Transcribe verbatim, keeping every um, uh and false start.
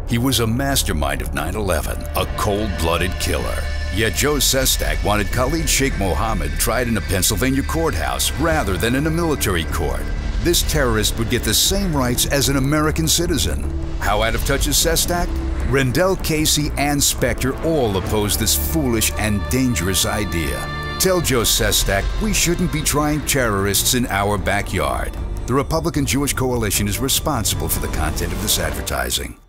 He was a mastermind of nine eleven, a cold-blooded killer. Yet Joe Sestak wanted Khalid Sheikh Mohammed tried in a Pennsylvania courthouse rather than in a military court. This terrorist would get the same rights as an American citizen. How out of touch is Sestak? Rendell, Casey, and Spector all oppose this foolish and dangerous idea. Tell Joe Sestak we shouldn't be trying terrorists in our backyard. The Republican Jewish Coalition is responsible for the content of this advertising.